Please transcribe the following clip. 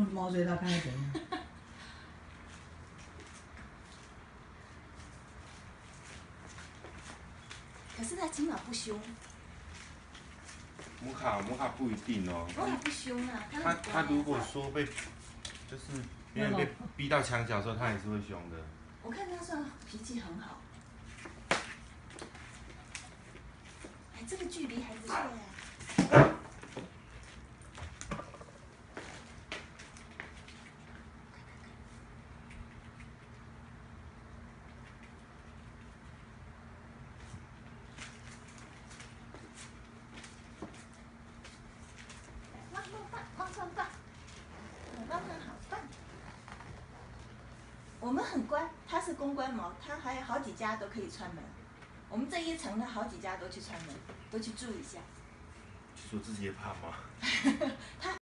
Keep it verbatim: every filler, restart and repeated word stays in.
毛追他看会怎样？ 可是他起码不凶。 摩卡摩卡不一定哦。 摩卡不凶啊，他他很乖啊他如果说被，就是因为被逼到墙角的时候，他也是会凶的。 我看他算脾气很好。哎，这个距离还不错呀。汪汪棒，汪汪棒，汪汪好棒！我们很乖，他是公关毛，他还有好几家都可以串门。我们这一层呢，好几家都去串门，都去住一下。 说自己也怕吗？ 他